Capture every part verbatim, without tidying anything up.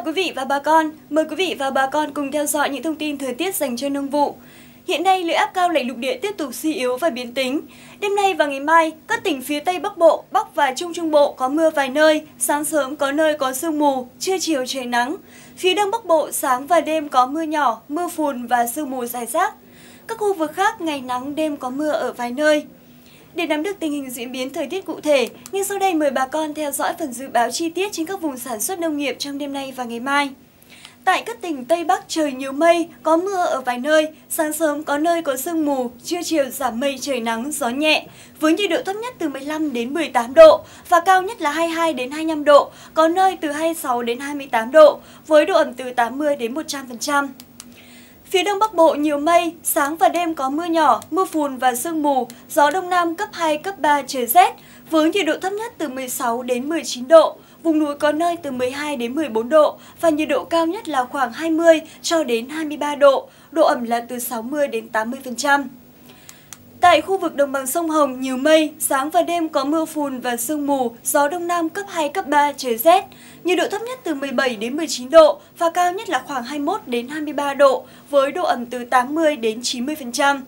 chào quý vị và bà con, mời quý vị và bà con cùng theo dõi những thông tin thời tiết dành cho nông vụ. Hiện nay, lưỡi áp cao lạnh lục địa tiếp tục suy yếu và biến tính. Đêm nay và ngày mai, các tỉnh phía Tây Bắc Bộ, Bắc và Trung Trung Bộ có mưa vài nơi, sáng sớm có nơi có sương mù, trưa chiều trời nắng. Phía Đông Bắc Bộ, sáng và đêm có mưa nhỏ, mưa phùn và sương mù rải rác. Các khu vực khác, ngày nắng, đêm có mưa ở vài nơi. Để nắm được tình hình diễn biến thời tiết cụ thể, ngay sau đây mời bà con theo dõi phần dự báo chi tiết trên các vùng sản xuất nông nghiệp trong đêm nay và ngày mai. Tại các tỉnh Tây Bắc trời nhiều mây, có mưa ở vài nơi, sáng sớm có nơi có sương mù, trưa chiều giảm mây trời nắng, gió nhẹ, với nhiệt độ thấp nhất từ mười lăm đến mười tám độ và cao nhất là hai mươi hai đến hai mươi lăm độ, có nơi từ hai mươi sáu đến hai mươi tám độ, với độ ẩm từ tám mươi đến một trăm phần trăm. Phía Đông Bắc Bộ nhiều mây, sáng và đêm có mưa nhỏ, mưa phùn và sương mù, gió Đông Nam cấp hai, cấp ba trời rét, với nhiệt độ thấp nhất từ mười sáu đến mười chín độ, vùng núi có nơi từ mười hai đến mười bốn độ và nhiệt độ cao nhất là khoảng hai mươi cho đến hai mươi ba độ, độ ẩm là từ sáu mươi đến tám mươi phần trăm. Tại khu vực đồng bằng sông Hồng nhiều mây, sáng và đêm có mưa phùn và sương mù, gió Đông Nam cấp hai, cấp ba trời rét, nhiệt độ thấp nhất từ mười bảy đến mười chín độ và cao nhất là khoảng hai mươi mốt đến hai mươi ba độ, với độ ẩm từ tám mươi đến chín mươi phần trăm.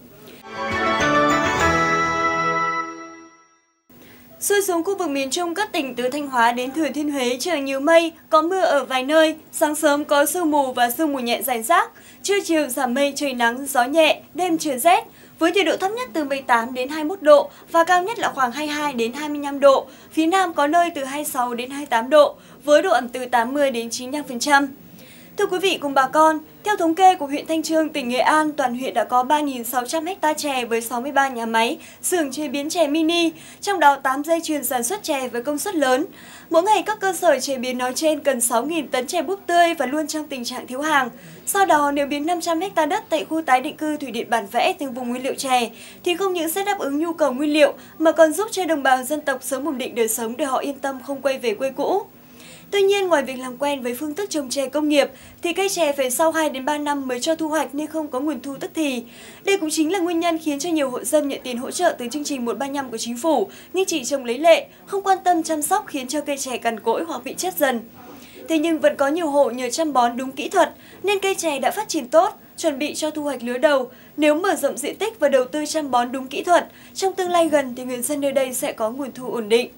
Xuôi xuống khu vực miền Trung các tỉnh từ Thanh Hóa đến Thừa Thiên Huế trời nhiều mây, có mưa ở vài nơi, sáng sớm có sương mù và sương mù nhẹ rải rác, trưa chiều giảm mây trời nắng, gió nhẹ, đêm trời rét, với nhiệt độ thấp nhất từ mười tám đến hai mươi mốt độ và cao nhất là khoảng hai mươi hai đến hai mươi lăm độ, phía Nam có nơi từ hai mươi sáu đến hai mươi tám độ, với độ ẩm từ tám mươi đến chín mươi lăm phần trăm. Thưa quý vị cùng bà con, theo thống kê của huyện Thanh Chương, tỉnh Nghệ An, toàn huyện đã có ba nghìn sáu trăm ha chè với sáu mươi ba nhà máy, xưởng chế biến chè mini, trong đó tám dây chuyền sản xuất chè với công suất lớn. Mỗi ngày các cơ sở chế biến nói trên cần sáu nghìn tấn chè búp tươi và luôn trong tình trạng thiếu hàng. Sau đó, nếu biến năm trăm ha đất tại khu tái định cư thủy điện Bản Vẽ thành vùng nguyên liệu chè, thì không những sẽ đáp ứng nhu cầu nguyên liệu mà còn giúp cho đồng bào dân tộc sớm ổn định đời sống để họ yên tâm không quay về quê cũ. Tuy nhiên, ngoài việc làm quen với phương thức trồng chè công nghiệp, thì cây chè phải sau hai đến ba năm mới cho thu hoạch nên không có nguồn thu tức thì. Đây cũng chính là nguyên nhân khiến cho nhiều hộ dân nhận tiền hỗ trợ từ chương trình một ba năm của chính phủ, nhưng chỉ trồng lấy lệ, không quan tâm chăm sóc khiến cho cây chè cằn cỗi hoặc bị chết dần. Thế nhưng vẫn có nhiều hộ nhờ chăm bón đúng kỹ thuật nên cây chè đã phát triển tốt, chuẩn bị cho thu hoạch lứa đầu. Nếu mở rộng diện tích và đầu tư chăm bón đúng kỹ thuật, trong tương lai gần thì người dân nơi đây sẽ có nguồn thu ổn định.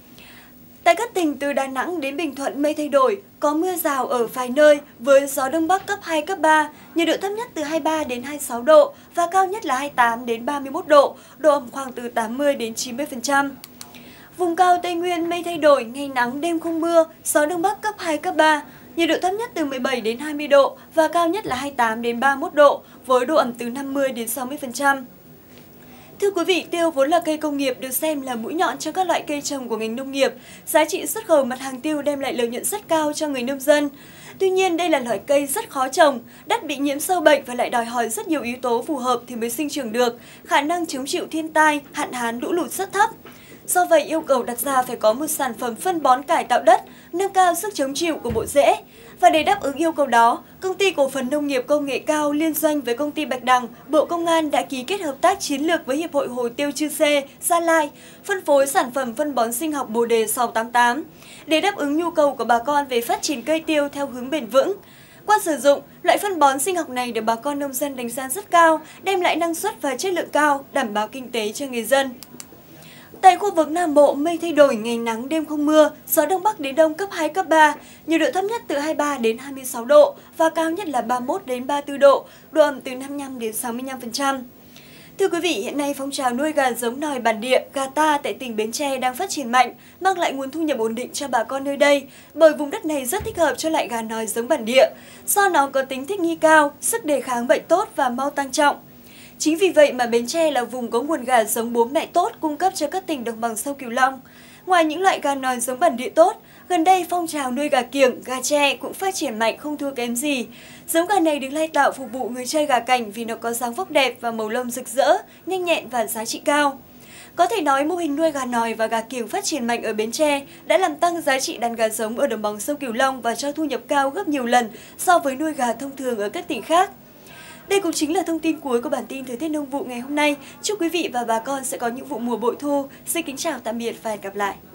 Tại các tỉnh từ Đà Nẵng đến Bình Thuận mây thay đổi, có mưa rào ở vài nơi với gió Đông Bắc cấp hai, cấp ba, nhiệt độ thấp nhất từ hai mươi ba đến hai mươi sáu độ và cao nhất là hai mươi tám đến ba mươi mốt độ, độ ẩm khoảng từ tám mươi đến chín mươi phần trăm. Vùng cao Tây Nguyên mây thay đổi, ngày nắng đêm không mưa, gió Đông Bắc cấp hai, cấp ba, nhiệt độ thấp nhất từ mười bảy đến hai mươi độ và cao nhất là hai mươi tám đến ba mươi mốt độ với độ ẩm từ năm mươi đến sáu mươi phần trăm. Thưa quý vị, tiêu vốn là cây công nghiệp được xem là mũi nhọn cho các loại cây trồng của ngành nông nghiệp. Giá trị xuất khẩu mặt hàng tiêu đem lại lợi nhuận rất cao cho người nông dân. Tuy nhiên, đây là loại cây rất khó trồng, đất bị nhiễm sâu bệnh và lại đòi hỏi rất nhiều yếu tố phù hợp thì mới sinh trưởng được. Khả năng chống chịu thiên tai, hạn hán, lũ lụt rất thấp. Do vậy, yêu cầu đặt ra phải có một sản phẩm phân bón cải tạo đất, nâng cao sức chống chịu của bộ rễ. Và để đáp ứng yêu cầu đó, Công ty Cổ phần Nông nghiệp Công nghệ cao liên doanh với Công ty Bạch Đằng, Bộ Công an đã ký kết hợp tác chiến lược với Hiệp hội Hồ tiêu Chư Sê, Gia Lai, phân phối sản phẩm phân bón sinh học Bồ đề sáu tám tám để đáp ứng nhu cầu của bà con về phát triển cây tiêu theo hướng bền vững. Qua sử dụng, loại phân bón sinh học này được bà con nông dân đánh giá rất cao, đem lại năng suất và chất lượng cao, đảm bảo kinh tế cho người dân. Tại khu vực Nam Bộ, mây thay đổi, ngày nắng, đêm không mưa, gió Đông Bắc đến Đông cấp hai, cấp ba, nhiệt độ thấp nhất từ hai mươi ba đến hai mươi sáu độ và cao nhất là ba mươi mốt đến ba mươi tư độ, độ ẩm từ năm mươi lăm đến sáu mươi lăm phần trăm. Thưa quý vị, hiện nay phong trào nuôi gà giống nòi bản địa, gà ta tại tỉnh Bến Tre đang phát triển mạnh, mang lại nguồn thu nhập ổn định cho bà con nơi đây, bởi vùng đất này rất thích hợp cho loại gà nòi giống bản địa, do nó có tính thích nghi cao, sức đề kháng bệnh tốt và mau tăng trọng. Chính vì vậy mà Bến Tre là vùng có nguồn gà giống bố mẹ tốt cung cấp cho các tỉnh đồng bằng sông Cửu Long. Ngoài những loại gà nòi giống bản địa tốt, gần đây phong trào nuôi gà kiểng, gà tre cũng phát triển mạnh không thua kém gì. Giống gà này được lai tạo phục vụ người chơi gà cảnh vì nó có dáng vóc đẹp và màu lông rực rỡ, nhanh nhẹn và giá trị cao. Có thể nói mô hình nuôi gà nòi và gà kiểng phát triển mạnh ở Bến Tre đã làm tăng giá trị đàn gà giống ở đồng bằng sông Cửu Long và cho thu nhập cao gấp nhiều lần so với nuôi gà thông thường ở các tỉnh khác. Đây cũng chính là thông tin cuối của bản tin thời tiết nông vụ ngày hôm nay. Chúc quý vị và bà con sẽ có những vụ mùa bội thu. Xin kính chào tạm biệt và hẹn gặp lại.